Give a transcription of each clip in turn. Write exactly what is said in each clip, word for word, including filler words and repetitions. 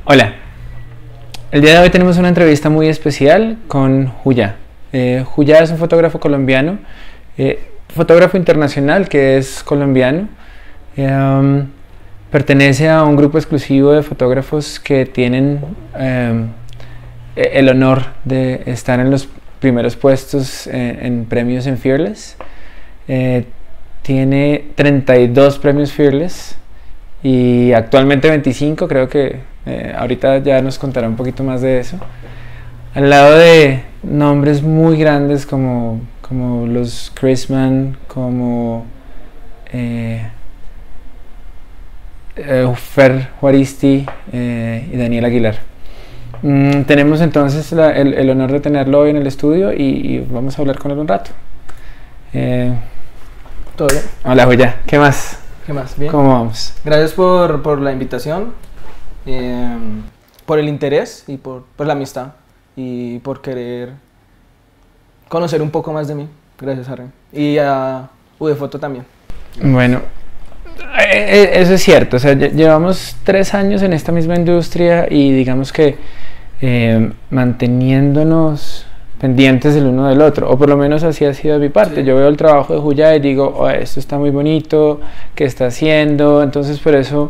Hola, el día de hoy tenemos una entrevista muy especial con Juya. Eh, Juya es un fotógrafo colombiano, eh, fotógrafo internacional que es colombiano. Eh, um, pertenece a un grupo exclusivo de fotógrafos que tienen eh, el honor de estar en los primeros puestos en, en premios en Fearless. Eh, tiene treinta y dos premios Fearless y actualmente veinticinco, creo que eh, ahorita ya nos contará un poquito más de eso. Al lado de nombres muy grandes como, como los Chrisman, como eh, eh, Fer Juaristi eh, y Daniel Aguilar. Mm, tenemos entonces la, el, el honor de tenerlo hoy en el estudio y, y vamos a hablar con él un rato. Eh, ¿Todo bien? Hola, Juya, ¿qué más? ¿Qué más? Bien. ¿Cómo vamos? Gracias por, por la invitación, eh, por el interés y por, por la amistad y por querer conocer un poco más de mí. Gracias, Harry. Y a Udefoto también. Bueno, eh, eso es cierto. O sea, llevamos tres años en esta misma industria y digamos que eh, manteniéndonos pendientes del uno del otro, o por lo menos así ha sido de mi parte. Sí. Yo veo el trabajo de Juya y digo, oh, esto está muy bonito, ¿qué está haciendo? Entonces por eso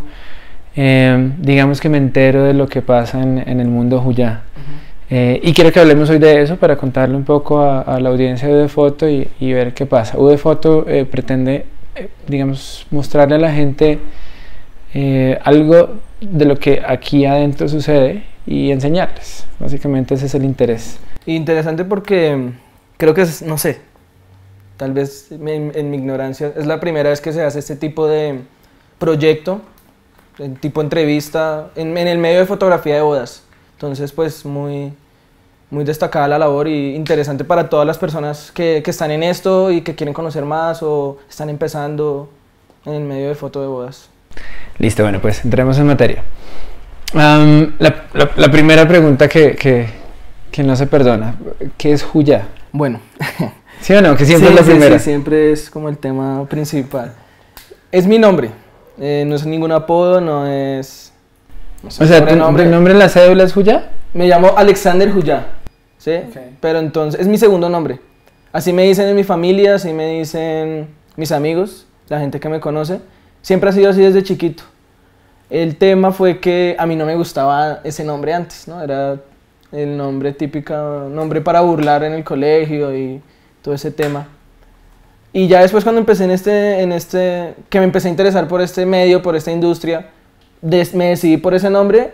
eh, digamos que me entero de lo que pasa en, en el mundo Juya. Uh-huh. eh, y quiero que hablemos hoy de eso para contarle un poco a, a la audiencia de Udefoto y, y ver qué pasa. Udefoto eh, pretende, eh, digamos, mostrarle a la gente eh, algo de lo que aquí adentro sucede y enseñarles. Básicamente ese es el interés. Interesante porque creo que es, no sé, tal vez en, en mi ignorancia, es la primera vez que se hace este tipo de proyecto, tipo entrevista, en, en el medio de fotografía de bodas. Entonces, pues, muy, muy destacada la labor y interesante para todas las personas que, que están en esto y que quieren conocer más o están empezando en el medio de foto de bodas. Listo, bueno, pues entremos en materia. Um, la, la, la primera pregunta que... que que no se perdona, ¿qué es Juya? Bueno, ¿sí o no? Que siempre sí, es la sí, primera. Sí, siempre es como el tema principal. Es mi nombre, eh, no es ningún apodo, no es... No sé, o sea, ¿tu nombre. nombre en la cédula es Juya? Me llamo Alexander Juya, ¿sí? Okay. Pero entonces, es mi segundo nombre. Así me dicen en mi familia, así me dicen mis amigos, la gente que me conoce. Siempre ha sido así desde chiquito. El tema fue que a mí no me gustaba ese nombre antes, ¿no? Era el nombre típico, nombre para burlar en el colegio y todo ese tema. Y ya después cuando empecé en este, en este, que me empecé a interesar por este medio, por esta industria, des, me decidí por ese nombre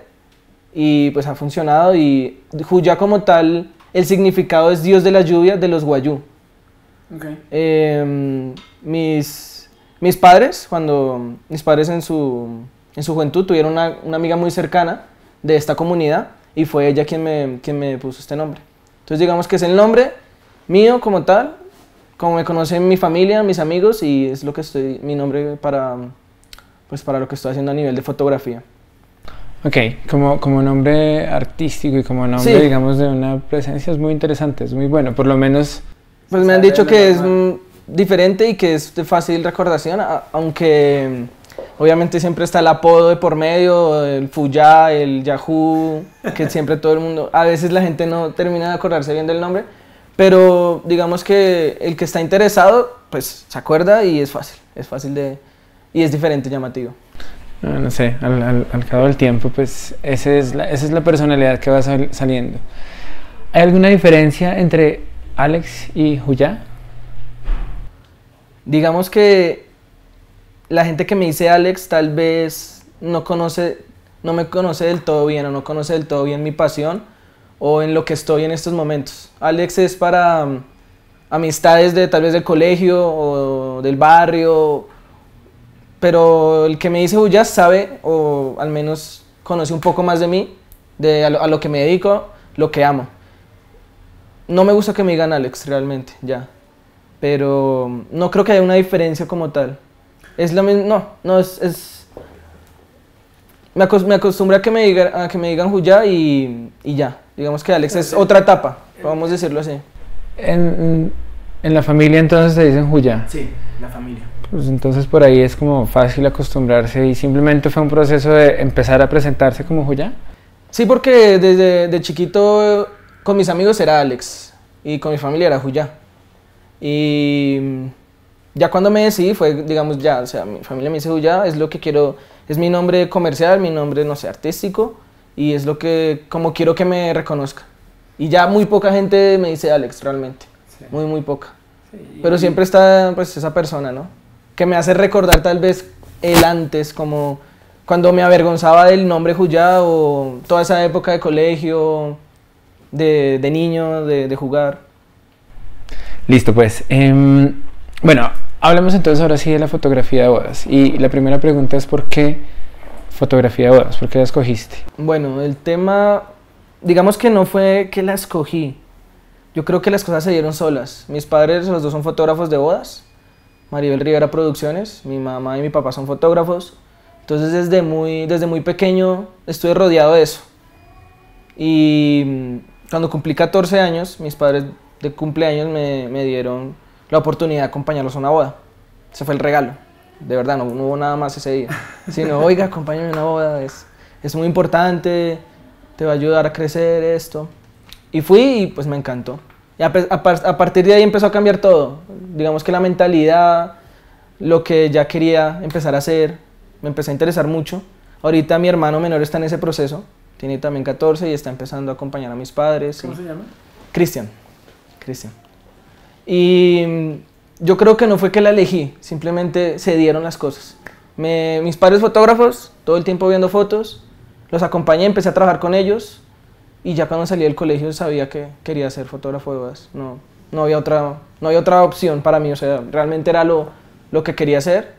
y pues ha funcionado. Y Juya como tal, el significado es Dios de la lluvia de los Wayuu. Okay. Eh, mis, mis padres, cuando mis padres en su, en su juventud tuvieron una, una amiga muy cercana de esta comunidad, y fue ella quien me, quien me puso este nombre. Entonces digamos que es el nombre mío como tal, como me conocen mi familia, mis amigos, y es lo que estoy, mi nombre para, pues para lo que estoy haciendo a nivel de fotografía. Ok, como, como nombre artístico y como nombre, sí, digamos, de una presencia es muy interesante, es muy bueno, por lo menos... Pues me han dicho que es mm, diferente y que es de fácil recordación, a, aunque... Obviamente siempre está el apodo de por medio, el Fuya, el Yahoo, que siempre todo el mundo... A veces la gente no termina de acordarse bien del nombre, pero digamos que el que está interesado, pues se acuerda y es fácil, es fácil de... y es diferente, llamativo. No, no sé, al, al, al cabo del tiempo, pues ese es la, esa es la personalidad que va sal, saliendo. ¿Hay alguna diferencia entre Alex y Juya? Digamos que la gente que me dice Alex tal vez no conoce, no me conoce del todo bien o no conoce del todo bien mi pasión o en lo que estoy en estos momentos. Alex es para um, amistades de tal vez del colegio o del barrio, pero el que me dice Juya sabe o al menos conoce un poco más de mí, de a lo, a lo que me dedico, lo que amo. No me gusta que me digan Alex realmente, ya, pero no creo que haya una diferencia como tal. Es lo mismo, no, no, es, es me, acost, me acostumbro a que me, diga, a que me digan Juya y, y ya, digamos que Alex es otra etapa, vamos a decirlo así. En, en la familia entonces te dicen Juya. Sí, la familia. Pues entonces por ahí es como fácil acostumbrarse y simplemente fue un proceso de empezar a presentarse como Juya. Sí, porque desde de chiquito con mis amigos era Alex y con mi familia era Juya. Y ya cuando me decidí fue, digamos, ya, o sea, mi familia me dice Juya, es lo que quiero, es mi nombre comercial, mi nombre, no sé, artístico, y es lo que, como quiero que me reconozca. Y ya muy poca gente me dice Alex, realmente, sí. muy, muy poca. Sí, pero siempre está, pues, esa persona, ¿no? Que me hace recordar tal vez el antes, como cuando me avergonzaba del nombre Juya o toda esa época de colegio, de, de niño, de, de jugar. Listo, pues. Eh, bueno, hablemos entonces ahora sí de la fotografía de bodas. Y la primera pregunta es ¿por qué fotografía de bodas? ¿Por qué la escogiste? Bueno, el tema, digamos que no fue que la escogí. Yo creo que las cosas se dieron solas. Mis padres, los dos son fotógrafos de bodas. Maribel Rivera Producciones, mi mamá y mi papá son fotógrafos. Entonces desde muy, desde muy pequeño estuve rodeado de eso. Y cuando cumplí catorce años, mis padres de cumpleaños me, me dieron la oportunidad de acompañarlos a una boda. Ese fue el regalo. De verdad, no, no hubo nada más ese día. Sino, oiga, acompáñame a una boda, es, es muy importante, te va a ayudar a crecer esto. Y fui y pues me encantó. Y a, a, a partir de ahí empezó a cambiar todo. Digamos que la mentalidad, lo que ya quería empezar a hacer, me empecé a interesar mucho. Ahorita mi hermano menor está en ese proceso, tiene también catorce y está empezando a acompañar a mis padres. ¿Cómo se llama? Cristian. Cristian. Y yo creo que no fue que la elegí, simplemente se dieron las cosas. Me, mis padres fotógrafos, todo el tiempo viendo fotos, los acompañé, empecé a trabajar con ellos y ya cuando salí del colegio sabía que quería ser fotógrafo de bodas. No, no, había otra, no había otra opción para mí, o sea, realmente era lo, lo que quería hacer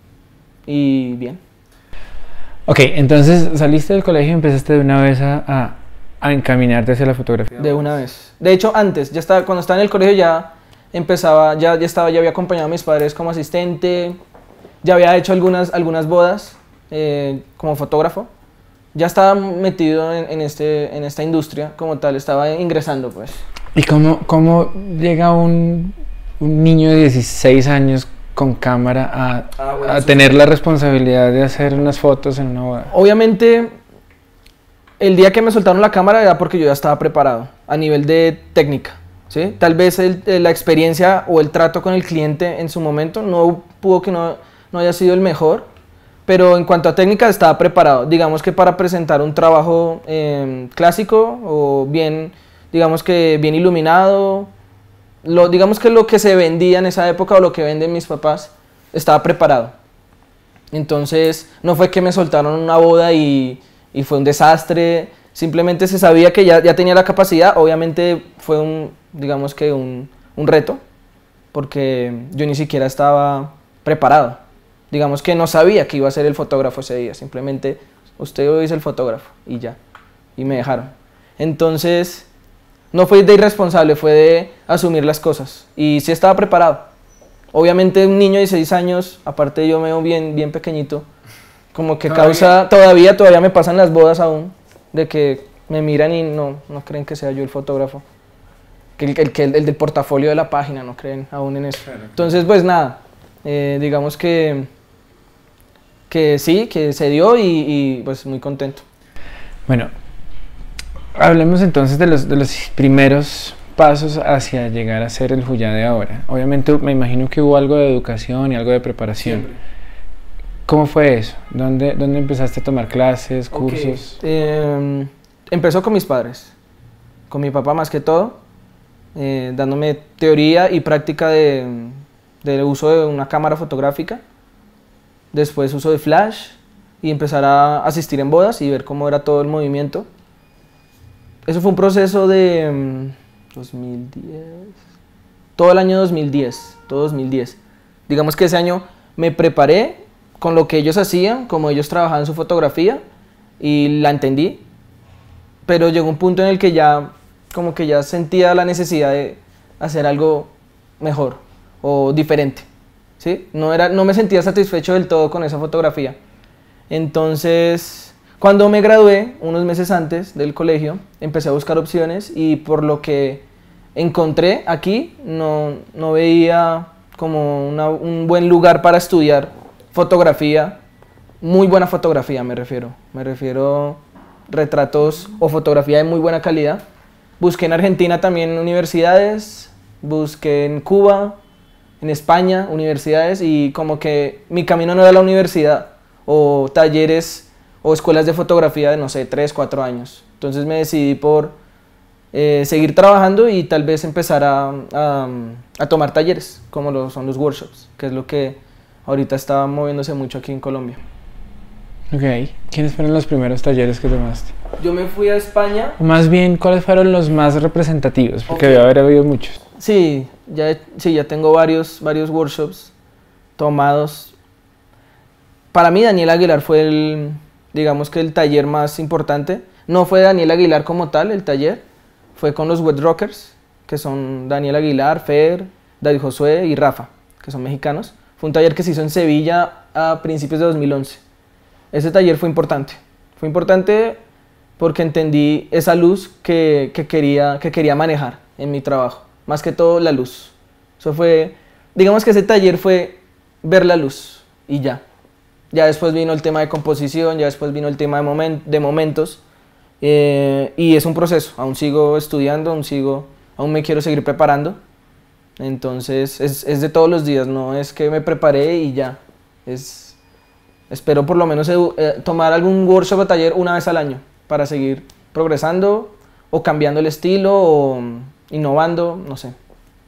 y bien. Ok, entonces saliste del colegio y empezaste de una vez a, a, a encaminarte hacia la fotografía. De una vez. De hecho, antes, ya estaba, cuando estaba en el colegio ya empezaba, ya, ya estaba, ya había acompañado a mis padres como asistente, ya había hecho algunas, algunas bodas eh, como fotógrafo. Ya estaba metido en, en, este, en esta industria como tal, estaba ingresando pues. ¿Y cómo, cómo llega un, un niño de dieciséis años con cámara a, ah, bueno, a tener la responsabilidad de hacer unas fotos en una boda? Obviamente, el día que me soltaron la cámara era porque yo ya estaba preparado a nivel de técnica, ¿sí? Tal vez el, la experiencia o el trato con el cliente en su momento no pudo que no, no haya sido el mejor, pero en cuanto a técnica estaba preparado. Digamos que para presentar un trabajo eh, clásico o bien, digamos que bien iluminado, lo, digamos que lo que se vendía en esa época o lo que venden mis papás, estaba preparado. Entonces no fue que me soltaron una boda y, y fue un desastre, simplemente se sabía que ya, ya tenía la capacidad. Obviamente fue un, digamos que un, un reto, porque yo ni siquiera estaba preparado. Digamos que no sabía que iba a ser el fotógrafo ese día, simplemente usted hoy es el fotógrafo y ya, y me dejaron. Entonces no fue de irresponsable, fue de asumir las cosas y sí estaba preparado. Obviamente un niño de dieciséis años, aparte yo me veo bien, bien pequeñito, como que ¿Todavía? causa, todavía, todavía me pasan las bodas aún, de que me miran y no, no creen que sea yo el fotógrafo, que el, el, el, el del portafolio de la página, no creen aún en eso. Claro. Entonces pues nada, eh, digamos que, que sí, que se dio y, y pues muy contento. Bueno, hablemos entonces de los, de los primeros pasos hacia llegar a ser el Juya de ahora. Obviamente me imagino que hubo algo de educación y algo de preparación. Siempre. ¿Cómo fue eso? ¿Dónde, dónde empezaste a tomar clases, cursos? Okay. Eh, empezó con mis padres, con mi papá más que todo, eh, dándome teoría y práctica de, del uso de una cámara fotográfica, después uso de flash y empezar a asistir en bodas y ver cómo era todo el movimiento. Eso fue un proceso de um, dos mil diez, todo el año dos mil diez, todo dos mil diez. Digamos que ese año me preparé con lo que ellos hacían, como ellos trabajaban su fotografía y la entendí, pero llegó un punto en el que ya como que ya sentía la necesidad de hacer algo mejor o diferente, ¿sí? No era, no me sentía satisfecho del todo con esa fotografía. Entonces, cuando me gradué, unos meses antes del colegio, empecé a buscar opciones y por lo que encontré aquí, no, no veía como una, un buen lugar para estudiar fotografía, muy buena fotografía me refiero, me refiero retratos o fotografía de muy buena calidad. Busqué en Argentina también universidades, busqué en Cuba, en España, universidades, y como que mi camino no era la universidad o talleres o escuelas de fotografía de, no sé, tres, cuatro años. Entonces me decidí por eh, seguir trabajando y tal vez empezar a, a, a tomar talleres, como lo son los workshops, que es lo que ahorita está moviéndose mucho aquí en Colombia. Ok, ¿quiénes fueron los primeros talleres que tomaste? Yo me fui a España. O más bien, ¿cuáles fueron los más representativos? Porque Okay. debe haber habido muchos. Sí, ya, sí, ya tengo varios, varios workshops tomados. Para mí Daniel Aguilar fue el, digamos que el taller más importante. No fue Daniel Aguilar como tal el taller, fue con los Wet Rockers, que son Daniel Aguilar, Fer, David Josué y Rafa, que son mexicanos. Fue un taller que se hizo en Sevilla a principios de dos mil once. Ese taller fue importante. Fue importante porque entendí esa luz que, que, quería, que quería manejar en mi trabajo. Más que todo la luz. Eso fue, digamos que ese taller fue ver la luz y ya. Ya después vino el tema de composición, ya después vino el tema de, moment, de momentos. Eh, y es un proceso. Aún sigo estudiando, aún, sigo, aún me quiero seguir preparando. Entonces es, es de todos los días, no es que me preparé y ya. Es, espero por lo menos eh, tomar algún workshop o taller una vez al año para seguir progresando o cambiando el estilo o innovando, no sé.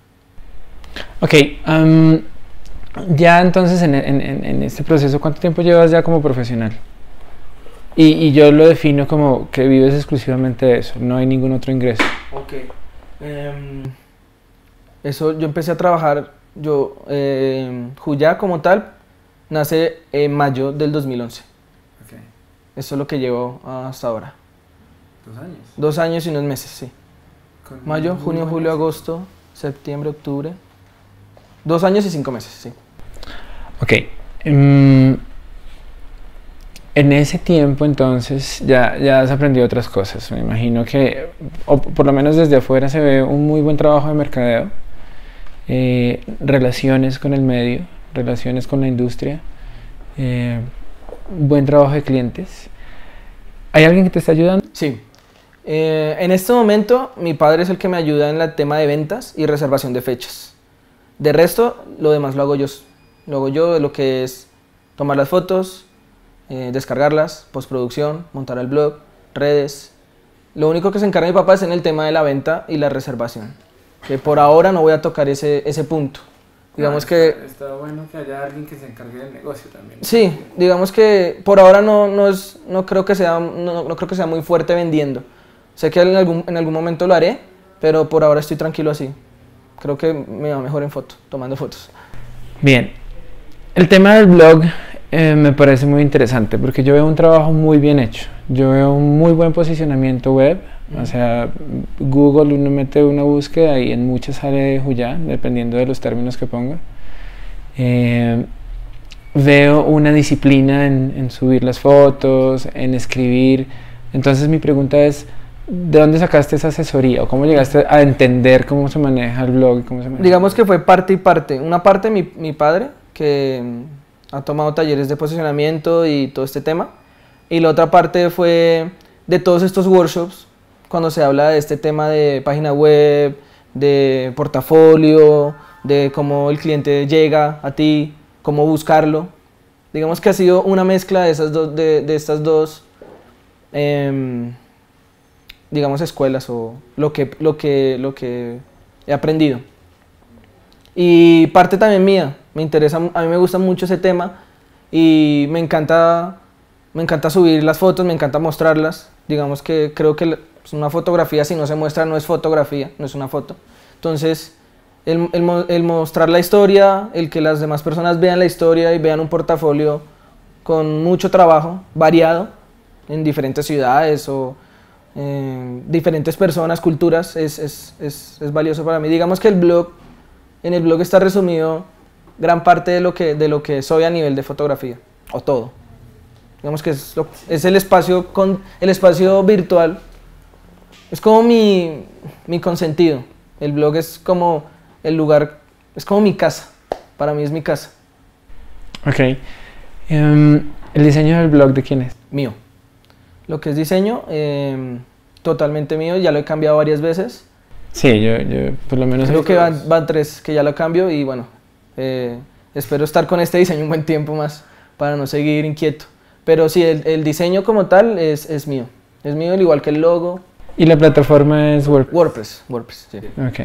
Ok, um, ya entonces en, en, en este proceso, ¿cuánto tiempo llevas ya como profesional? Y, y yo lo defino como que vives exclusivamente de eso, no hay ningún otro ingreso. Ok. Um, eso, yo empecé a trabajar, yo, eh, Juyá como tal, nace en mayo del dos mil once. Okay. Eso es lo que llevo hasta ahora. ¿Dos años? Dos años y unos meses, sí. Con Mayo, junio, julio, agosto, septiembre, octubre. Dos años y cinco meses, sí. Ok. Um, en ese tiempo entonces ya, ya has aprendido otras cosas. Me imagino que, o por lo menos desde afuera, se ve un muy buen trabajo de mercadeo, eh, relaciones con el medio, relaciones con la industria, eh, buen trabajo de clientes. ¿Hay alguien que te está ayudando? Sí. Eh, en este momento mi padre es el que me ayuda en el tema de ventas y reservación de fechas. De resto, lo demás lo hago yo. Lo hago yo, lo que es tomar las fotos, eh, descargarlas, postproducción, montar el blog, redes. Lo único que se encarga mi papá es en el tema de la venta y la reservación. Que por ahora no voy a tocar ese, ese punto. Digamos ah, que... Está, está bueno que haya alguien que se encargue del negocio también. Sí, digamos que por ahora no, no, es, no, creo que sea, no, no creo que sea muy fuerte vendiendo. Sé que en algún, en algún momento lo haré, pero por ahora estoy tranquilo así. Creo que me va mejor en foto, tomando fotos. Bien, el tema del blog eh, me parece muy interesante porque yo veo un trabajo muy bien hecho. Yo veo un muy buen posicionamiento web. Mm. O sea, Google, uno mete una búsqueda y en muchas sale Juyá, dependiendo de los términos que ponga. Eh, veo una disciplina en, en subir las fotos, en escribir. Entonces mi pregunta es, ¿de dónde sacaste esa asesoría? ¿O cómo llegaste a entender cómo se maneja el blog? Cómo se maneja? Digamos que fue parte y parte. Una parte mi, mi padre, que ha tomado talleres de posicionamiento y todo este tema. Y la otra parte fue de todos estos workshops, cuando se habla de este tema de página web, de portafolio, de cómo el cliente llega a ti, cómo buscarlo. Digamos que ha sido una mezcla de, esas dos, de, de estas dos... Eh, digamos escuelas o lo que, lo, que, lo que he aprendido. Y parte también mía, me interesa, a mí me gusta mucho ese tema y me encanta, me encanta subir las fotos, me encanta mostrarlas. Digamos que creo que una fotografía si no se muestra no es fotografía, no es una foto. Entonces el, el, el mostrar la historia, el que las demás personas vean la historia y vean un portafolio con mucho trabajo, variado, en diferentes ciudades o Eh, diferentes personas, culturas, es, es, es, es valioso para mí. Digamos que el blog, en el blog está resumido gran parte de lo que, de lo que soy a nivel de fotografía, o todo. Digamos que es, lo, es el, espacio con, el espacio virtual, es como mi, mi consentido. El blog es como el lugar, es como mi casa, para mí es mi casa. Ok. Um, ¿El diseño del blog de quién es? Mío. Lo que es diseño, eh, totalmente mío, ya lo he cambiado varias veces. Sí, yo, yo por lo menos... Creo que van, van tres que ya lo cambio y bueno, eh, espero estar con este diseño un buen tiempo más para no seguir inquieto. Pero sí, el, el diseño como tal es, es mío, es mío al igual que el logo. ¿Y la plataforma es WordPress? WordPress, WordPress, sí. Ok.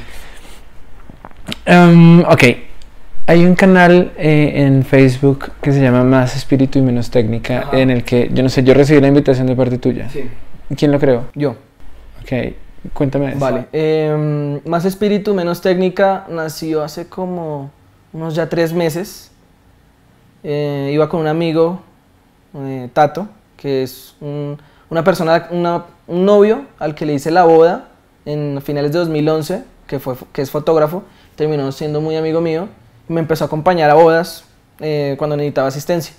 Um, ok. Hay un canal eh, en Facebook que se llama Más Espíritu y Menos Técnica, Ajá. en el que, yo no sé, yo recibí la invitación de parte tuya. Sí. ¿Quién lo creó? Yo. Ok, cuéntame eso. Vale. Eh, Más Espíritu, Menos Técnica nació hace como unos ya tres meses. Eh, iba con un amigo, eh, Tato, que es un, una persona, una, un novio al que le hice la boda en finales de dos mil once, que, fue, que es fotógrafo, terminó siendo muy amigo mío. Me empezó a acompañar a bodas eh, cuando necesitaba asistencia.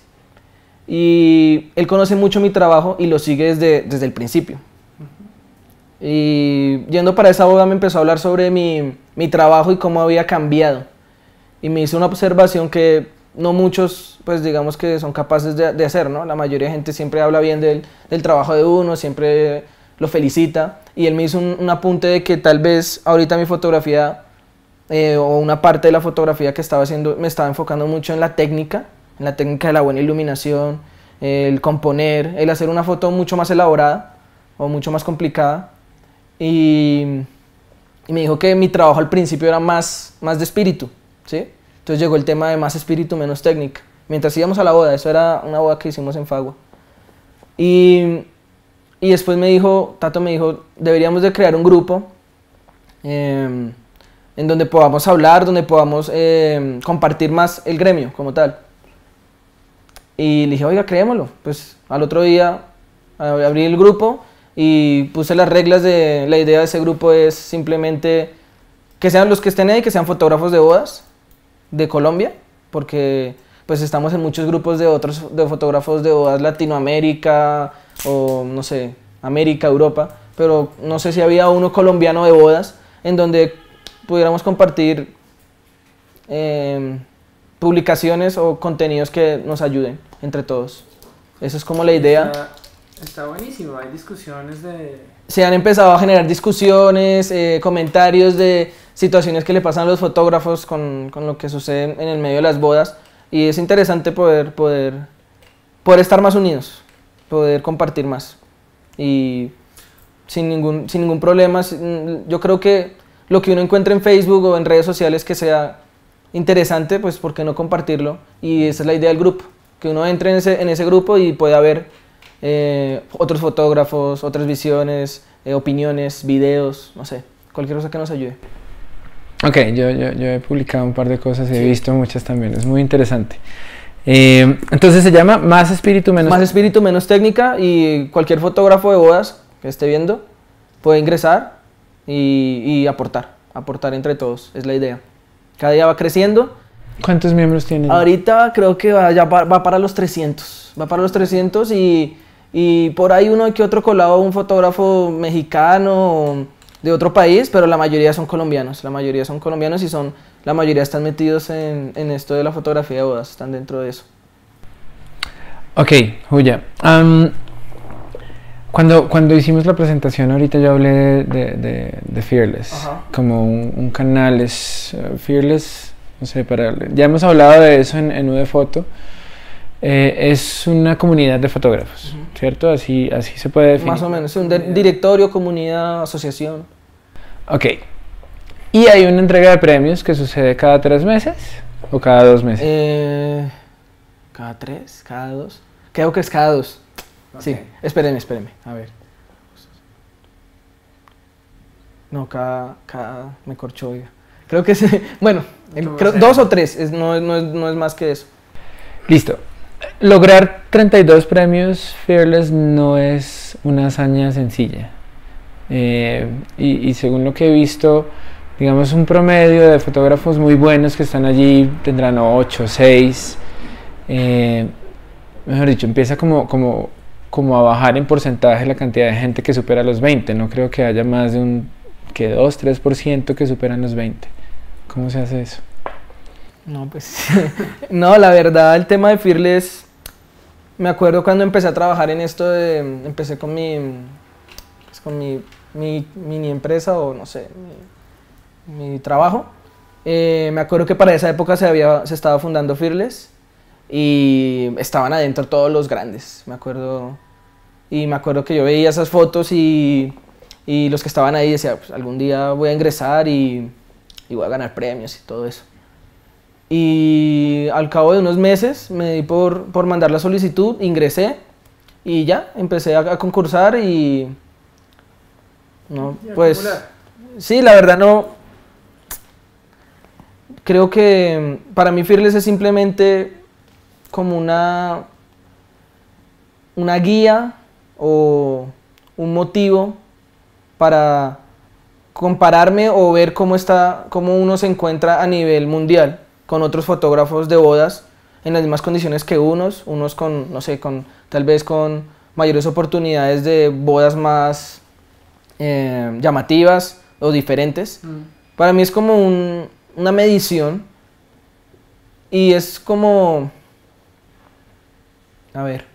Y él conoce mucho mi trabajo y lo sigue desde, desde el principio. Uh-huh. Y yendo para esa boda me empezó a hablar sobre mi, mi trabajo y cómo había cambiado. Y me hizo una observación que no muchos, pues digamos que son capaces de, de hacer, ¿no? La mayoría de gente siempre habla bien del, del trabajo de uno, siempre lo felicita. Y él me hizo un, un apunte de que tal vez ahorita mi fotografía... Eh, o una parte de la fotografía que estaba haciendo me estaba enfocando mucho en la técnica, en la técnica de la buena iluminación, eh, el componer, el hacer una foto mucho más elaborada o mucho más complicada. Y, y me dijo que mi trabajo al principio era más, más de espíritu, ¿sí? Entonces llegó el tema de más espíritu, menos técnica. Mientras íbamos a la boda, eso era una boda que hicimos en Fagua. Y, y después me dijo, Tato me dijo, deberíamos de crear un grupo eh, en donde podamos hablar, donde podamos eh, compartir más el gremio como tal. Y le dije, oiga, creémoslo. Pues al otro día abrí el grupo y puse las reglas de... La idea de ese grupo es simplemente que sean los que estén ahí, que sean fotógrafos de bodas de Colombia, porque pues estamos en muchos grupos de otros de fotógrafos de bodas Latinoamérica o no sé, América, Europa, pero no sé si había uno colombiano de bodas en donde pudiéramos compartir eh, publicaciones o contenidos que nos ayuden entre todos. Esa es como la idea. Está, está buenísimo, hay discusiones de... Se han empezado a generar discusiones, eh, comentarios de situaciones que le pasan a los fotógrafos con, con lo que sucede en el medio de las bodas, y es interesante poder, poder, poder estar más unidos, poder compartir más y sin ningún, sin ningún problema. Yo creo que lo que uno encuentra en Facebook o en redes sociales que sea interesante, pues ¿por qué no compartirlo? Y esa es la idea del grupo, que uno entre en ese, en ese grupo y pueda ver eh, otros fotógrafos, otras visiones, eh, opiniones, videos, no sé, cualquier cosa que nos ayude. Ok, yo, yo, yo he publicado un par de cosas y sí. He visto muchas también, es muy interesante. Eh, entonces se llama Más Espíritu, Menos... Más Espíritu, Menos Técnica, y cualquier fotógrafo de bodas que esté viendo puede ingresar y, y aportar, aportar entre todos, es la idea. Cada día va creciendo. ¿Cuántos miembros tienen? Ahorita creo que va, ya va, va para los trescientos, va para los trescientos y, y por ahí uno que otro colado, un fotógrafo mexicano de otro país, pero la mayoría son colombianos, la mayoría son colombianos y son, la mayoría están metidos en, en esto de la fotografía de bodas, están dentro de eso. Ok, Julia, um, cuando, cuando hicimos la presentación ahorita yo hablé de, de, de, de Fearless, Ajá. como un, un canal, es uh, Fearless, no sé, para, ya hemos hablado de eso en, en U de Foto, eh, es una comunidad de fotógrafos, uh-huh. ¿cierto? Así, así se puede definir. Más o menos, un directorio, comunidad, asociación. Ok, y hay una entrega de premios que sucede cada tres meses o cada dos meses. Eh, cada tres, cada dos, creo que es cada dos. Okay. Sí, espérenme, espérenme, a ver. No, cada, cada, me corchó, oiga. Creo que sí, bueno, el, creo, dos o tres, es, no, no, es, no es más que eso. Listo. Lograr treinta y dos premios Fearless no es una hazaña sencilla. Eh, y, y según lo que he visto, digamos un promedio de fotógrafos muy buenos que están allí tendrán ocho, seis. Eh, mejor dicho, empieza como... como como a bajar en porcentaje la cantidad de gente que supera los veinte. No creo que haya más de un que dos, tres por ciento que superan los veinte. ¿Cómo se hace eso? No, pues no, la verdad el tema de Fearless Me acuerdo cuando empecé a trabajar en esto, de, empecé con mi, pues, con mi, mi mini empresa o no sé, mi, mi trabajo. Eh, me acuerdo que para esa época se, había, se estaba fundando Fearless y estaban adentro todos los grandes, me acuerdo. Y me acuerdo que yo veía esas fotos y, y los que estaban ahí decía, pues algún día voy a ingresar y, y voy a ganar premios y todo eso. Y al cabo de unos meses me di por, por mandar la solicitud, ingresé y ya, empecé a, a concursar y... No, pues... Sí, la verdad no... Creo que para mí Fearless es simplemente como una, una guía o un motivo para compararme o ver cómo, está, cómo uno se encuentra a nivel mundial con otros fotógrafos de bodas en las mismas condiciones que unos, unos con, no sé, con, tal vez con mayores oportunidades de bodas más eh, llamativas o diferentes. Mm. Para mí es como un, una medición y es como, a ver,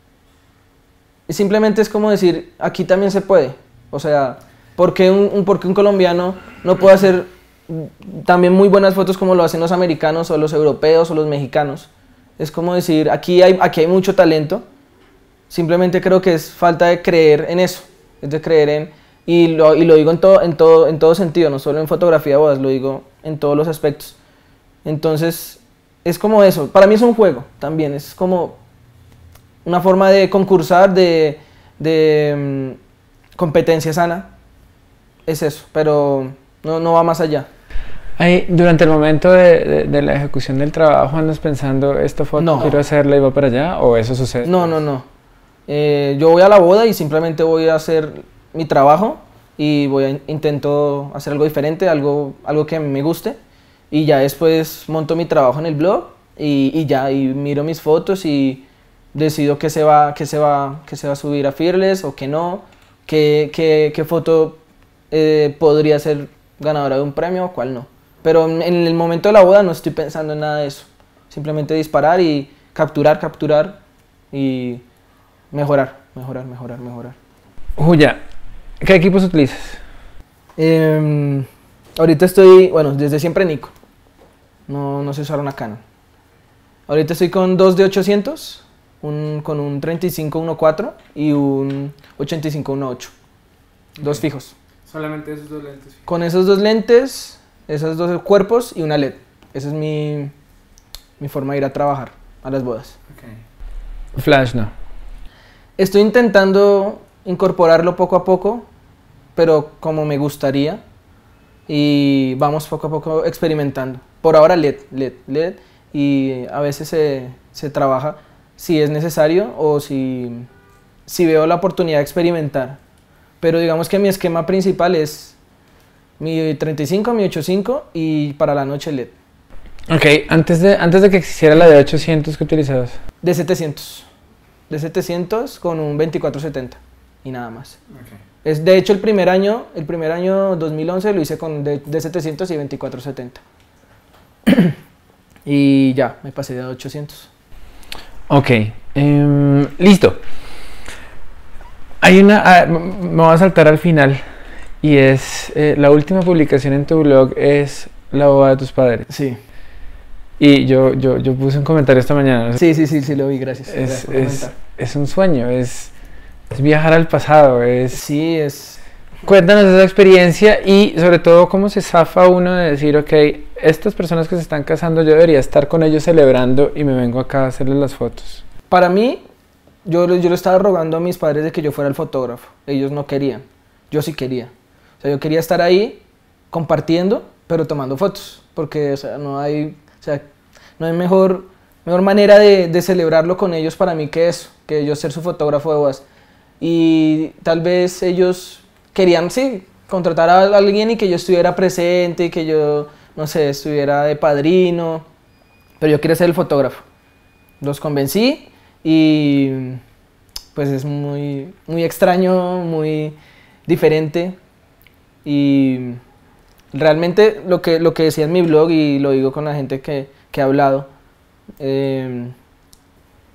simplemente es como decir, aquí también se puede, o sea, ¿por qué un, un, por qué un colombiano no puede hacer también muy buenas fotos como lo hacen los americanos o los europeos o los mexicanos? Es como decir, aquí hay, aquí hay mucho talento, simplemente creo que es falta de creer en eso, es de creer en, y lo, y lo digo en todo, en, todo, en todo sentido, no solo en fotografía de bodas, lo digo en todos los aspectos. Entonces, es como eso, para mí es un juego también, es como una forma de concursar, de, de um, competencia sana, es eso, pero no, no va más allá. Ahí, durante el momento de, de, de la ejecución del trabajo, ¿andas pensando, esta foto no. quiero hacerla y va para allá? ¿O eso sucede? No, no, no. Eh, yo voy a la boda y simplemente voy a hacer mi trabajo y voy a intento hacer algo diferente, algo, algo que me guste, y ya después monto mi trabajo en el blog y, y ya, y miro mis fotos y decido qué se va, qué se va, qué se va a subir a Fearless o qué no, qué, qué, qué foto eh, podría ser ganadora de un premio o cuál no. Pero en el momento de la boda no estoy pensando en nada de eso. Simplemente disparar y capturar, capturar y mejorar, mejorar, mejorar, mejorar. Julia, ¿qué equipos utilizas? Eh, ahorita estoy, bueno, desde siempre Nikon. No, no sé usar una Canon. Ahorita estoy con dos D ochocientos, un, con un treinta y cinco uno punto cuatro y un ochenta y cinco uno punto ocho. Okay. Dos fijos. Solamente esos dos lentes. Fijos. Con esos dos lentes, esos dos cuerpos y una L E D. Esa es mi, mi forma de ir a trabajar a las bodas. Okay. Flash no. Estoy intentando incorporarlo poco a poco, pero como me gustaría, y vamos poco a poco experimentando. Por ahora L E D, L E D, L E D, y a veces se, se trabaja si es necesario o si, si veo la oportunidad de experimentar. Pero digamos que mi esquema principal es mi treinta y cinco, mi ochenta y cinco y para la noche L E D. Ok, antes de, antes de que existiera la de ochocientos, ¿qué utilizabas? De setecientos. De setecientos con un veinticuatro setenta y nada más. Okay. Es, de hecho, el primer año, el primer año dos mil once lo hice con de, de setecientos y veinticuatro setenta. Y ya, me pasé de ochocientos. Ok, um, listo. Hay una, ah, me voy a saltar al final, y es, eh, la última publicación en tu blog es la boda de tus padres. Sí. Y yo, yo, yo puse un comentario esta mañana. Sí, sí, sí, sí lo vi, gracias. Es, gracias es, es un sueño, es, es viajar al pasado. Es... Sí, es... Cuéntanos esa experiencia y sobre todo cómo se zafa uno de decir, ok, estas personas que se están casando yo debería estar con ellos celebrando y me vengo acá a hacerles las fotos. Para mí, yo, yo le estaba rogando a mis padres de que yo fuera el fotógrafo. Ellos no querían, yo sí quería. O sea, yo quería estar ahí compartiendo, pero tomando fotos, porque o sea, no hay... O sea, no hay mejor, mejor manera de, de celebrarlo con ellos para mí que eso, que yo ser su fotógrafo de bodas. Y tal vez ellos querían, sí, contratar a alguien y que yo estuviera presente y que yo, no sé, estuviera de padrino, pero yo quería ser el fotógrafo. Los convencí y pues es muy, muy extraño, muy diferente y... Realmente lo que, lo que decía en mi blog y lo digo con la gente que, que he hablado, eh,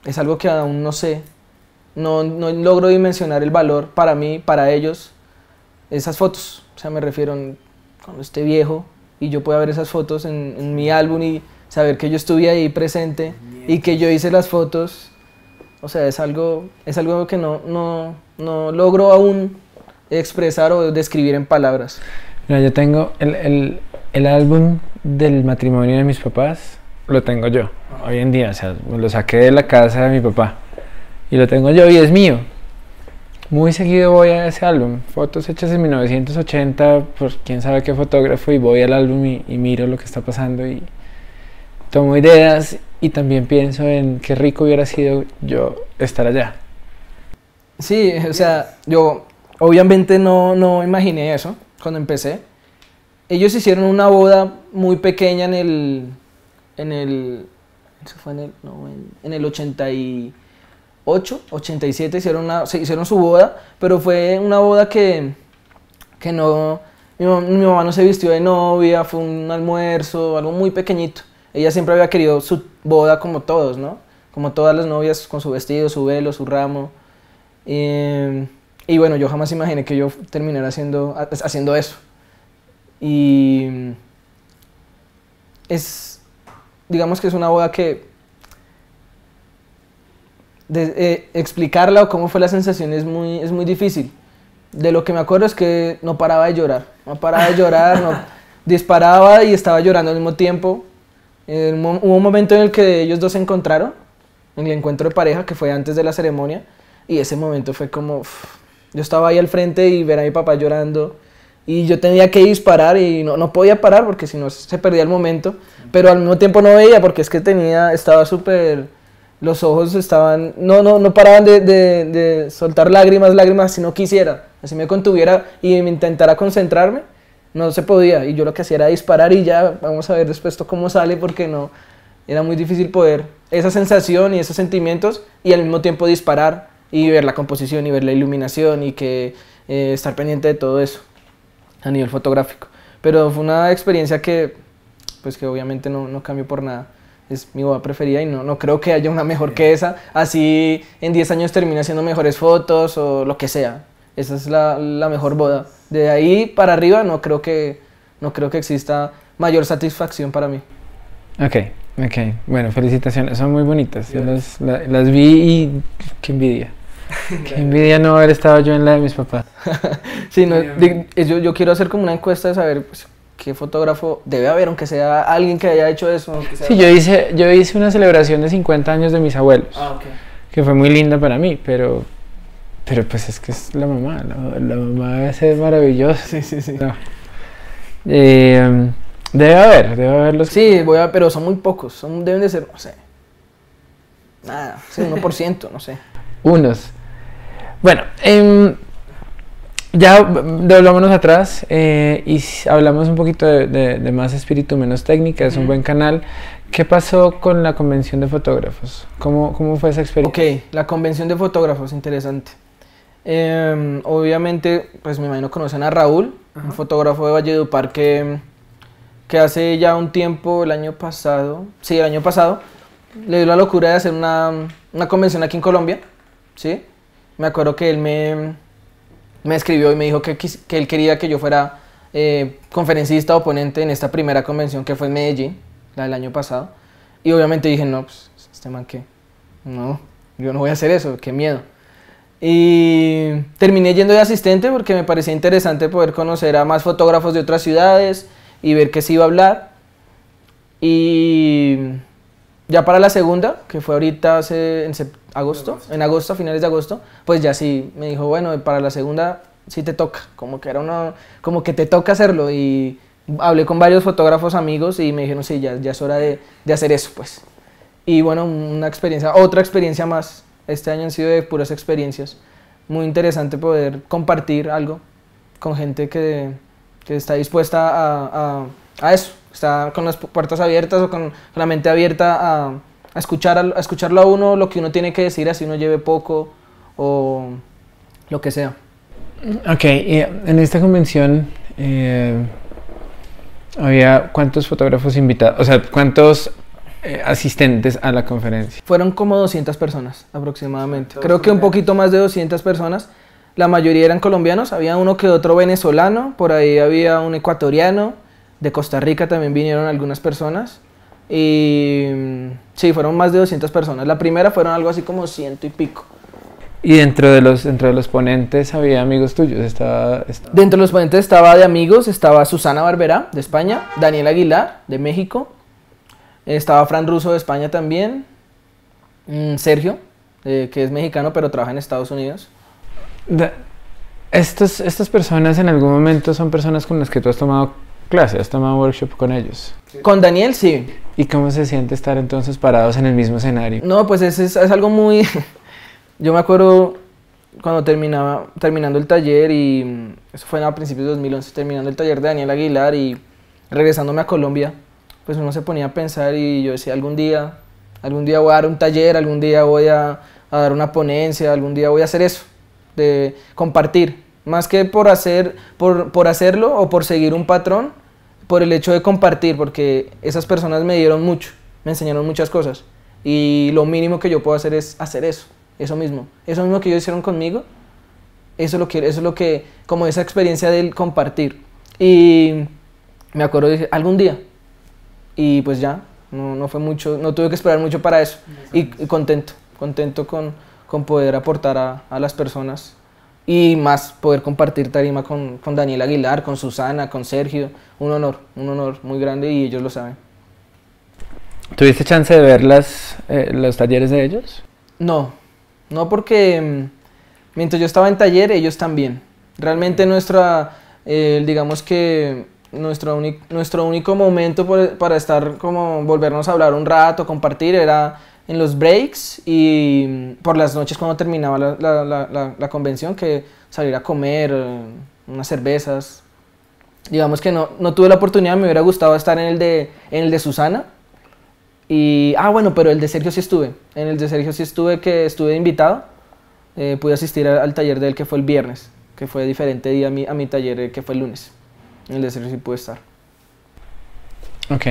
es algo que aún no sé, no, no logro dimensionar el valor para mí, para ellos, esas fotos. O sea, me refiero a cuando esté viejo y yo pueda ver esas fotos en, en mi álbum y saber que yo estuve ahí presente y que yo hice las fotos. O sea, es algo, es algo que no, no, no logro aún expresar o describir en palabras. Mira, yo tengo el, el, el álbum del matrimonio de mis papás, lo tengo yo, hoy en día, o sea, me lo saqué de la casa de mi papá y lo tengo yo y es mío. Muy seguido voy a ese álbum, fotos hechas en mil novecientos ochenta por quién sabe qué fotógrafo, y voy al álbum y, y miro lo que está pasando y tomo ideas, y también pienso en qué rico hubiera sido yo estar allá. Sí, o sea, yo obviamente no, no imaginé eso cuando empecé. Ellos hicieron una boda muy pequeña en el, en el, eso fue en el, no, en, en el ochenta y ocho, ochenta y siete, hicieron, una, se hicieron su boda, pero fue una boda que, que no, mi mamá, mi mamá no se vistió de novia, fue un almuerzo, algo muy pequeñito. Ella siempre había querido su boda como todos, ¿no? Como todas las novias, con su vestido, su velo, su ramo. Y, y bueno, yo jamás imaginé que yo terminara haciendo, haciendo eso. Y es, digamos que es una boda que de, eh, explicarla o cómo fue la sensación es muy, es muy difícil. De lo que me acuerdo es que no paraba de llorar, no paraba de llorar, no, disparaba y estaba llorando al mismo tiempo. Eh, hubo un momento en el que ellos dos se encontraron, en el encuentro de pareja, que fue antes de la ceremonia, y ese momento fue como, uff, yo estaba ahí al frente y ver a mi papá llorando, y yo tenía que disparar y no, no podía parar porque si no se perdía el momento, pero al mismo tiempo no veía porque es que tenía, estaba súper, los ojos estaban, no, no, no paraban de, de, de soltar lágrimas, lágrimas, si no quisiera, así me contuviera y me intentara concentrarme, no se podía, y yo lo que hacía era disparar y ya, vamos a ver después esto cómo sale, porque no, era muy difícil poder, esa sensación y esos sentimientos, y al mismo tiempo disparar, y ver la composición, y ver la iluminación, y que eh, estar pendiente de todo eso, a nivel fotográfico. Pero fue una experiencia que, pues que obviamente no, no cambio por nada, es mi boda preferida, y no, no creo que haya una mejor que esa, así en diez años termine haciendo mejores fotos, o lo que sea. Esa es la, la mejor boda. De ahí para arriba no creo que, no creo que exista mayor satisfacción para mí. Ok, ok. Bueno, felicitaciones. Son muy bonitas. Yo las, la, las vi y qué envidia. Qué envidia no haber estado yo en la de mis papás. Sí, no, de, yo, yo quiero hacer como una encuesta de saber pues, qué fotógrafo debe haber, aunque sea alguien que haya hecho eso. Sea sí, yo hice, yo hice una celebración de cincuenta años de mis abuelos. Ah, okay. Que fue muy linda para mí, pero... Pero pues es que es la mamá, la, la mamá es maravillosa. Sí, sí, sí. No. Eh, debe haber, debe haber los... Sí, voy a, pero son muy pocos, son, deben de ser, no sé, nada, sí, uno por ciento, no sé. Unos. Bueno, eh, ya volvámonos atrás eh, y hablamos un poquito de, de, de Más Espíritu, Menos Técnica, es un buen canal. ¿Qué pasó con la convención de fotógrafos? ¿Cómo, cómo fue esa experiencia? Ok, la convención de fotógrafos, interesante. Eh, obviamente, pues me imagino conocen a Raúl, uh-huh. un fotógrafo de Valledupar que, que hace ya un tiempo, el año pasado, sí, el año pasado, le dio la locura de hacer una, una convención aquí en Colombia, ¿sí? Me acuerdo que él me, me escribió y me dijo que, que él quería que yo fuera eh, conferencista o ponente en esta primera convención que fue en Medellín, la del año pasado, y obviamente dije, no, pues, este man, ¿qué? No, yo no voy a hacer eso, qué miedo. Y terminé yendo de asistente porque me parecía interesante poder conocer a más fotógrafos de otras ciudades y ver qué se iba a hablar. Y ya para la segunda, que fue ahorita hace, en agosto, en agosto, a finales de agosto, pues ya sí, me dijo, bueno, para la segunda sí te toca, como que era uno, como que te toca hacerlo. Y hablé con varios fotógrafos amigos y me dijeron, sí, ya, ya es hora de, de hacer eso, pues. Y bueno, una experiencia, otra experiencia más. Este año han sido de puras experiencias. Muy interesante poder compartir algo con gente que, que está dispuesta a, a, a eso, está con las puertas abiertas o con la mente abierta a, a, escuchar, a escucharlo a uno, lo que uno tiene que decir, así uno lleve poco o lo que sea. Ok, y en esta convención eh, había ¿cuántos fotógrafos invitados? O sea, ¿cuántos eh, asistentes a la conferencia? Fueron como doscientas personas aproximadamente. Creo que un poquito más de doscientas personas. La mayoría eran colombianos, había uno que otro venezolano, por ahí había un ecuatoriano, de Costa Rica también vinieron algunas personas. Y sí, fueron más de doscientas personas. La primera fueron algo así como ciento y pico. Y dentro de los, dentro de los ponentes había amigos tuyos. Estaba, estaba... Dentro de los ponentes estaba de amigos, estaba Susana Barberá de España, Daniel Aguilar de México, estaba Fran Russo de España también, Sergio, eh, que es mexicano pero trabaja en Estados Unidos. Da, estos, estas personas en algún momento son personas con las que tú has tomado clase, has tomado workshop con ellos. Con Daniel sí. ¿Y cómo se siente estar entonces parados en el mismo escenario? No, pues es, es, es algo muy... Yo me acuerdo cuando terminaba, terminando el taller y eso fue a principios de dos mil once, terminando el taller de Daniel Aguilar y regresándome a Colombia, pues uno se ponía a pensar y yo decía, algún día, algún día voy a dar un taller, algún día voy a, a dar una ponencia, algún día voy a hacer eso, de compartir, más que por, hacer, por, por hacerlo o por seguir un patrón, por el hecho de compartir, porque esas personas me dieron mucho, me enseñaron muchas cosas y lo mínimo que yo puedo hacer es hacer eso, eso mismo, eso mismo que ellos hicieron conmigo, eso es lo que, eso es lo que como esa experiencia del compartir. Y me acuerdo, dije, algún día, y pues ya, no, no fue mucho, no tuve que esperar mucho para eso, y, y contento, contento con, con poder aportar a, a las personas, y más poder compartir tarima con, con Daniel Aguilar, con Susana, con Sergio, un honor, un honor muy grande y ellos lo saben. ¿Tuviste chance de ver las, eh, los talleres de ellos? No, no porque mientras yo estaba en taller, ellos también. Realmente nuestra, eh, digamos que nuestro, nuestro único momento por, para estar como volvernos a hablar un rato, compartir, era en los breaks y por las noches cuando terminaba la, la, la, la, la convención, que salir a comer, eh, unas cervezas. Digamos que no, no tuve la oportunidad, me hubiera gustado estar en el de, en el de Susana. Y, ah, bueno, pero el de Sergio sí estuve. En el de Sergio sí estuve, que estuve invitado. Eh, pude asistir a, al taller de él que fue el viernes, que fue diferente día a mi, a mi taller eh, que fue el lunes. En el de Sergio sí pude estar. Ok.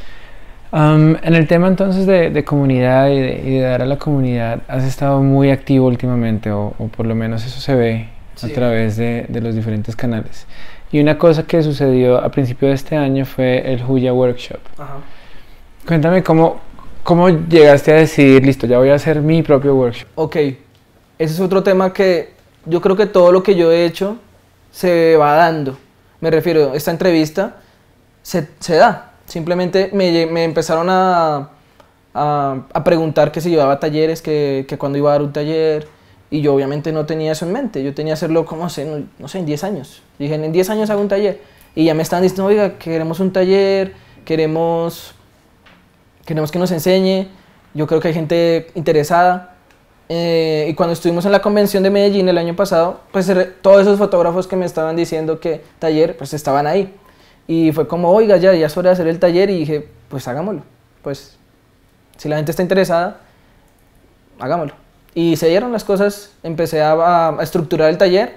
Um, en el tema entonces de, de comunidad y de, y de dar a la comunidad, has estado muy activo últimamente, o, o por lo menos eso se ve sí. a través de, de los diferentes canales. Y una cosa que sucedió a principio de este año fue el Huya Workshop. Ajá. Cuéntame cómo, cómo llegaste a decidir, listo, ya voy a hacer mi propio workshop. Ok, ese es otro tema que yo creo que todo lo que yo he hecho se va dando. Me refiero, esta entrevista se, se da. Simplemente me, me empezaron a, a, a preguntar que si llevaba talleres, que, que cuándo iba a dar un taller, y yo obviamente no tenía eso en mente. Yo tenía hacerlo, como no sé, no, no sé, en diez años. Dije, en diez años hago un taller. Y ya me estaban diciendo, oiga, queremos un taller, queremos... Queremos que nos enseñe, yo creo que hay gente interesada. Eh, y cuando estuvimos en la convención de Medellín el año pasado, pues todos esos fotógrafos que me estaban diciendo que taller, pues estaban ahí. Y fue como, oiga, ya, ya es hora de hacer el taller, y dije, pues hagámoslo. Pues si la gente está interesada, hagámoslo. Y se dieron las cosas, empecé a, a estructurar el taller.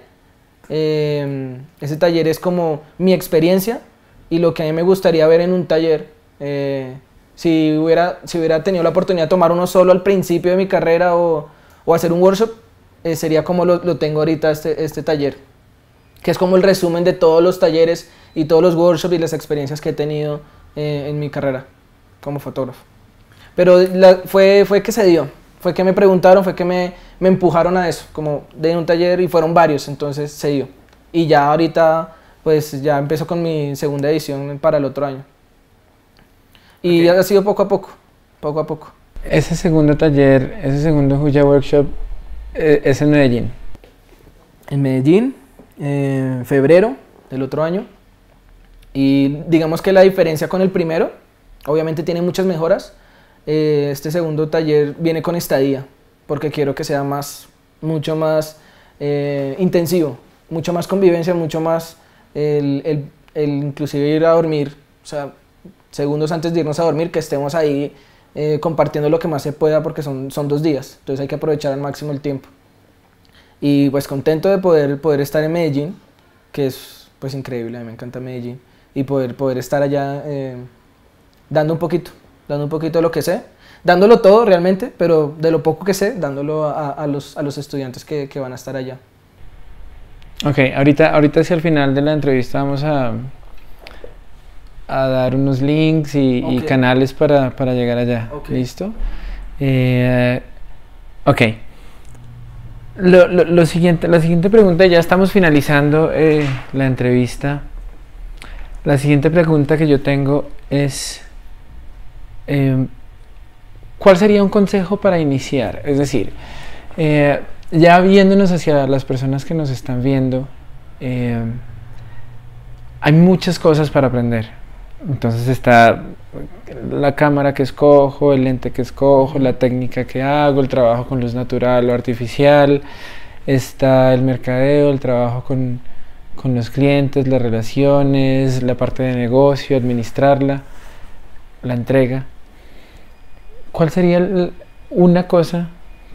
Eh, ese taller es como mi experiencia y lo que a mí me gustaría ver en un taller. Eh, Si hubiera, si hubiera tenido la oportunidad de tomar uno solo al principio de mi carrera o, o hacer un workshop, eh, sería como lo, lo tengo ahorita este, este taller, que es como el resumen de todos los talleres y todos los workshops y las experiencias que he tenido eh, en mi carrera como fotógrafo. Pero la, fue, fue que se dio, fue que me preguntaron, fue que me, me empujaron a eso, como de un taller, y fueron varios, entonces se dio. Y ya ahorita, pues ya empezó con mi segunda edición para el otro año. Y okay. Ha sido poco a poco, poco a poco. Ese segundo taller, ese segundo Huya Workshop, eh, es en Medellín. En Medellín, en eh, febrero del otro año. Y digamos que la diferencia con el primero, obviamente tiene muchas mejoras. Eh, este segundo taller viene con estadía, porque quiero que sea más, mucho más eh, intensivo, mucho más convivencia, mucho más el, el, el inclusive ir a dormir, o sea, segundos antes de irnos a dormir, que estemos ahí eh, compartiendo lo que más se pueda, porque son, son dos días, entonces hay que aprovechar al máximo el tiempo. Y pues contento de poder, poder estar en Medellín, que es pues increíble, a mí me encanta Medellín, y poder, poder estar allá eh, dando un poquito, dando un poquito de lo que sé, dándolo todo realmente, pero de lo poco que sé, dándolo a, a, los, a los estudiantes que, que van a estar allá. Ok, ahorita, ahorita hacia el final de la entrevista vamos a, a dar unos links y, okay. y canales para, para llegar allá. Okay. ¿Listo? Eh, ok. Lo, lo, lo siguiente, la siguiente pregunta, ya estamos finalizando eh, la entrevista. La siguiente pregunta que yo tengo es, eh, ¿cuál sería un consejo para iniciar? Es decir, eh, ya viéndonos hacia las personas que nos están viendo, eh, hay muchas cosas para aprender. Entonces está la cámara que escojo, el lente que escojo, la técnica que hago, el trabajo con luz natural o artificial, está el mercadeo, el trabajo con, con los clientes, las relaciones, la parte de negocio, administrarla, la entrega. ¿Cuál sería una cosa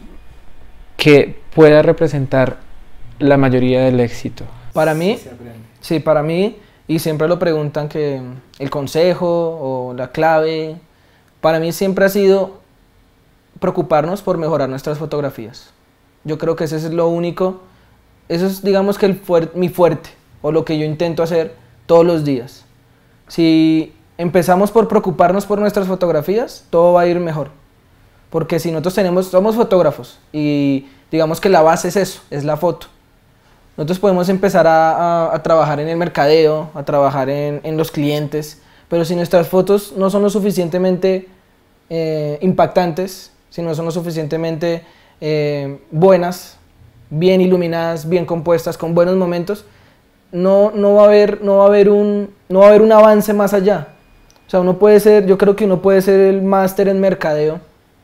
que pueda representar la mayoría del éxito? Para mí, sí, para mí, y siempre lo preguntan que el consejo o la clave, para mí siempre ha sido preocuparnos por mejorar nuestras fotografías. Yo creo que ese es lo único, eso es digamos que el fuer- mi fuerte, o lo que yo intento hacer todos los días. Si empezamos por preocuparnos por nuestras fotografías, todo va a ir mejor. Porque si nosotros tenemos, somos fotógrafos y digamos que la base es eso, es la foto. Nosotros podemos empezar a, a, a trabajar en el mercadeo, a trabajar en, en los clientes, pero si nuestras fotos no son lo suficientemente eh, impactantes, si no son lo suficientemente eh, buenas, bien iluminadas, bien compuestas, con buenos momentos, no, no, va a haber, no, va a haber un, no va a haber un avance más allá. O sea, uno puede ser, yo creo que uno puede ser el máster en mercadeo,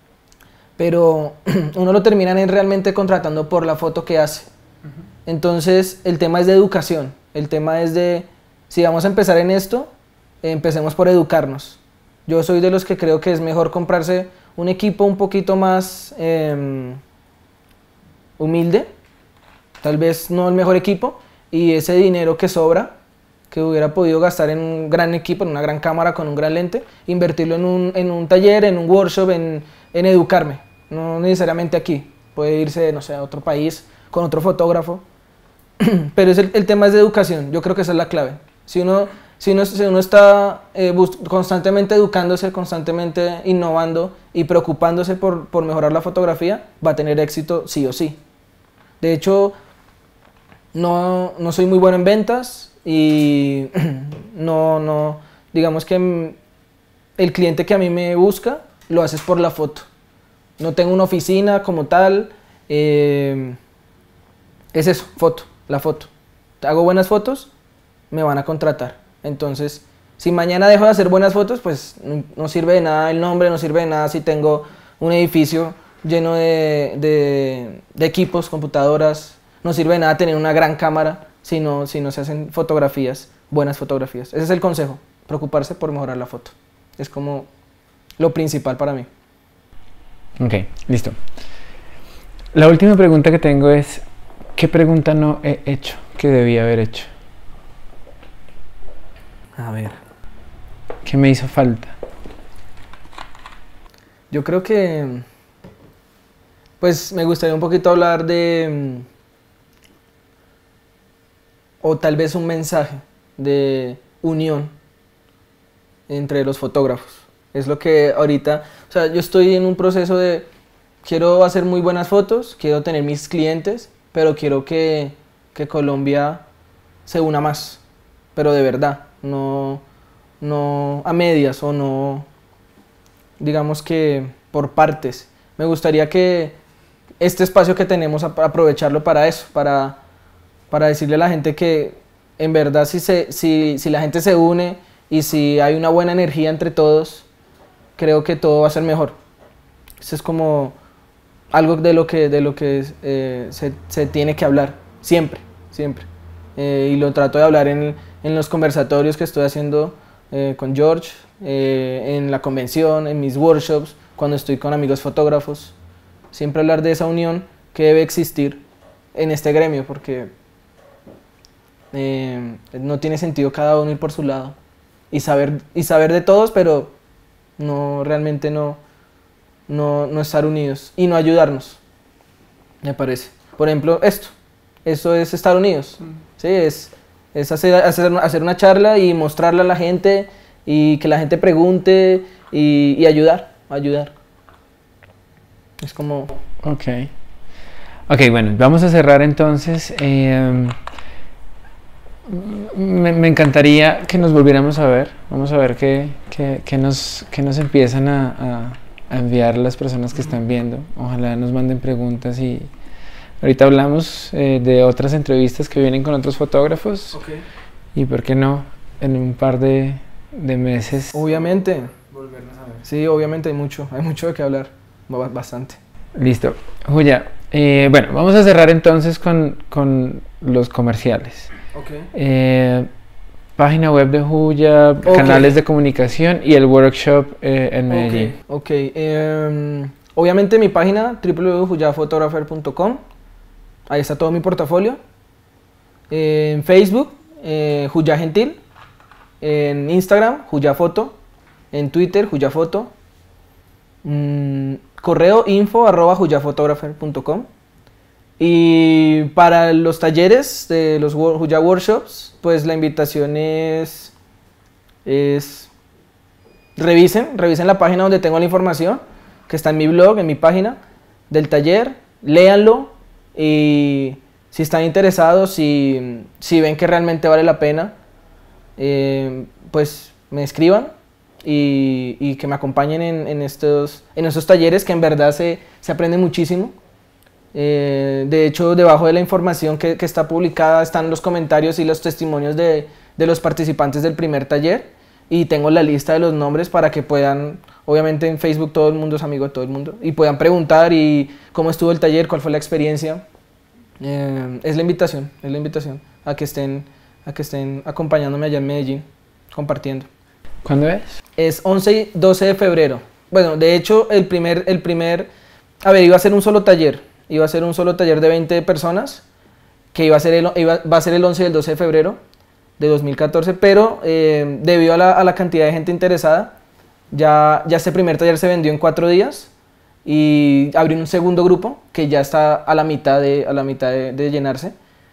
pero uno lo terminan en realmente contratando por la foto que hace. Entonces el tema es de educación, el tema es de, si vamos a empezar en esto, eh, empecemos por educarnos. Yo soy de los que creo que es mejor comprarse un equipo un poquito más eh, humilde, tal vez no el mejor equipo, y ese dinero que sobra, que hubiera podido gastar en un gran equipo, en una gran cámara con un gran lente, invertirlo en un, en un taller, en un workshop, en, en educarme, no necesariamente aquí, puede irse, no sé, a otro país con otro fotógrafo, pero es el, el tema es de educación, yo creo que esa es la clave. Si uno, si uno, si uno está eh, constantemente educándose, constantemente innovando y preocupándose por, por mejorar la fotografía, va a tener éxito sí o sí. De hecho, no, no soy muy bueno en ventas y no, no, digamos que el cliente que a mí me busca lo haces por la foto. No tengo una oficina como tal, eh, es eso, foto. La foto. Hago buenas fotos, me van a contratar. Entonces, si mañana dejo de hacer buenas fotos, pues no sirve de nada el nombre, no sirve de nada si tengo un edificio lleno de, de, de equipos, computadoras, no sirve de nada tener una gran cámara si no, si no se hacen fotografías, buenas fotografías. Ese es el consejo, preocuparse por mejorar la foto. Es como lo principal para mí. Ok, listo. La última pregunta que tengo es, ¿qué pregunta no he hecho que debía haber hecho? A ver. ¿Qué me hizo falta? Yo creo que, pues me gustaría un poquito hablar de, o tal vez un mensaje de unión entre los fotógrafos. Es lo que ahorita, o sea, yo estoy en un proceso de, quiero hacer muy buenas fotos, quiero tener mis clientes, pero quiero que, que Colombia se una más, pero de verdad, no, no a medias o no, digamos que por partes. Me gustaría que este espacio que tenemos aprovecharlo para eso, para, para decirle a la gente que en verdad si, se, si, si la gente se une y si hay una buena energía entre todos, creo que todo va a ser mejor. Eso es como algo de lo que, de lo que eh, se, se tiene que hablar, siempre, siempre. Eh, y lo trato de hablar en, en los conversatorios que estoy haciendo eh, con George, eh, en la convención, en mis workshops, cuando estoy con amigos fotógrafos. Siempre hablar de esa unión que debe existir en este gremio, porque eh, no tiene sentido cada uno ir por su lado y saber, y saber de todos, pero no realmente no, no, no estar unidos y no ayudarnos, me parece. Por ejemplo, esto, eso es estar unidos, mm. ¿sí? Es, es hacer, hacer, hacer una charla y mostrarla a la gente y que la gente pregunte y, y ayudar, ayudar. Es como... Ok. Ok, bueno, vamos a cerrar entonces. Eh, me, me encantaría que nos volviéramos a ver. Vamos a ver qué, qué, qué, nos, qué nos empiezan a, a, a enviar las personas que están viendo. Ojalá nos manden preguntas y... Ahorita hablamos eh, de otras entrevistas que vienen con otros fotógrafos. Okay. Y por qué no, en un par de, de meses. Obviamente. Volvernos a ver. Sí, obviamente hay mucho, hay mucho de qué hablar. Bastante. Listo. Julia, eh, bueno, vamos a cerrar entonces con, con los comerciales. Okay. Eh, página web de Julia, okay. Canales de comunicación y el workshop eh, en Medellín. Ok, okay. Eh, obviamente mi página w w w punto juya photographer punto com. Ahí está todo mi portafolio. Eh, en Facebook, eh, Juya Gentil. En Instagram, Juya Foto. En Twitter, Juya Foto. Mm, correo info arroba juya photographer punto com. Y para los talleres de los Juya Workshops, pues la invitación es, es revisen, revisen la página donde tengo la información, que está en mi blog, en mi página del taller, léanlo y si están interesados, si, si ven que realmente vale la pena, eh, pues me escriban. Y, y que me acompañen en, en, estos, en estos talleres que en verdad se, se aprende muchísimo. Eh, de hecho, debajo de la información que, que está publicada están los comentarios y los testimonios de, de los participantes del primer taller y tengo la lista de los nombres para que puedan, obviamente en Facebook todo el mundo es amigo de todo el mundo, y puedan preguntar y cómo estuvo el taller, cuál fue la experiencia. Eh, es la invitación, es la invitación a que estén, a que estén acompañándome allá en Medellín, compartiendo. ¿Cuándo es? Es once y doce de febrero. Bueno, de hecho, el primer, el primer... A ver, iba a ser un solo taller. Iba a ser un solo taller de veinte personas, que iba a ser el, iba, va a ser el once y el doce de febrero de dos mil catorce, pero eh, debido a la, a la cantidad de gente interesada, ya, ya este primer taller se vendió en cuatro días y abrí un segundo grupo que ya está a la mitad de, a la mitad de, de llenarse.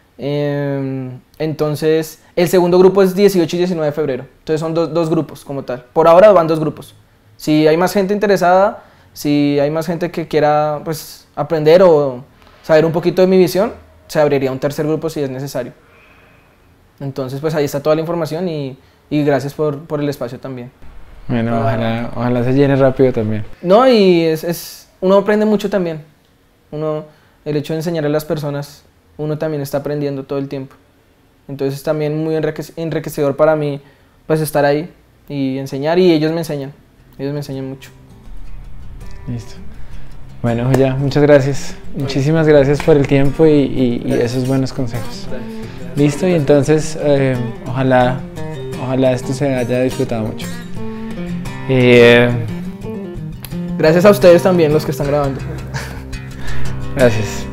Eh, entonces, el segundo grupo es dieciocho y diecinueve de febrero. Entonces son do, dos grupos como tal. Por ahora van dos grupos. Si hay más gente interesada, si hay más gente que quiera pues, aprender o saber un poquito de mi visión, se abriría un tercer grupo si es necesario. Entonces, pues ahí está toda la información y, y gracias por, por el espacio también. Bueno, ah, ojalá, ojalá se llene rápido también. No, y es, es, uno aprende mucho también. Uno, el hecho de enseñar a las personas, uno también está aprendiendo todo el tiempo. Entonces es también muy enriquecedor para mí pues estar ahí y enseñar, y ellos me enseñan, ellos me enseñan mucho. Listo. Bueno, Julia, muchas gracias. Muchísimas gracias por el tiempo y, y, y esos buenos consejos. Listo, y entonces eh, ojalá, ojalá esto se haya disfrutado mucho. Eh, gracias a ustedes también, los que están grabando. Gracias.